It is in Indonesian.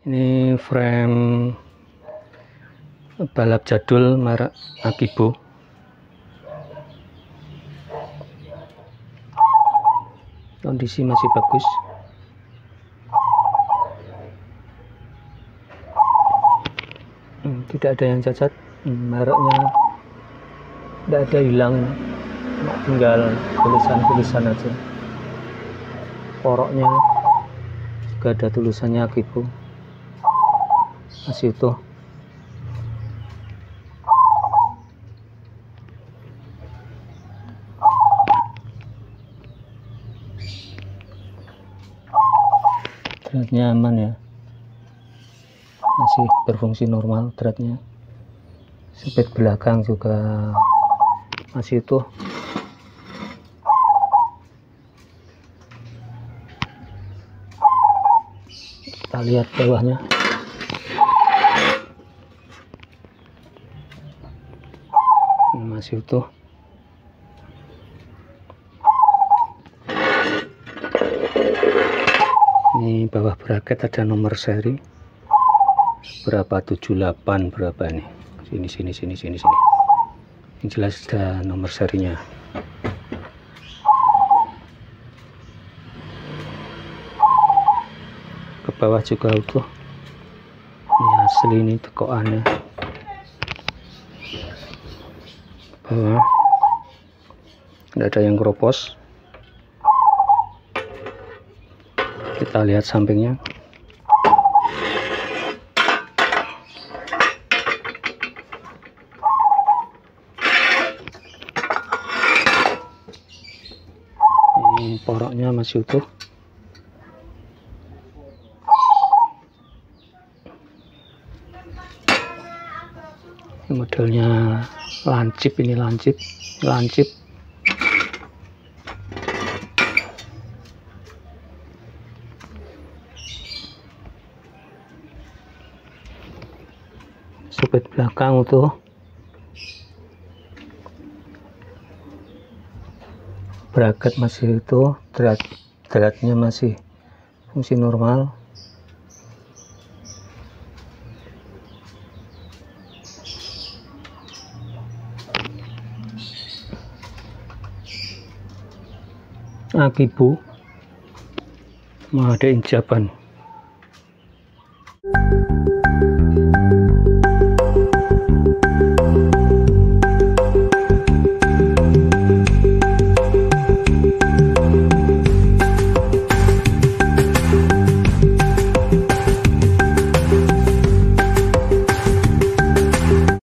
Ini frame balap jadul merek Akibo. Kondisi masih bagus. Tidak ada yang cacat. Mereknya tidak ada hilang, tinggal tulisan-tulisan aja. Poroknya juga ada tulisannya Akibo, masih utuh. Dratnya aman ya, masih berfungsi normal dratnya. Spek belakang juga masih utuh. Kita lihat bawahnya. Masih utuh. Ini bawah bracket ada nomor seri berapa, 78 berapa nih, sini. Yang jelas ada nomor serinya. Ke bawah juga utuh. Ini asli, ini tekokannya. Bawah tidak ada yang keropos. Kita lihat sampingnya. Ini poroknya masih utuh. Ini modelnya lancip, ini lancip. Supet belakang utuh. Bracket masih utuh, dratnya masih fungsi normal. Akibo, ada injaban.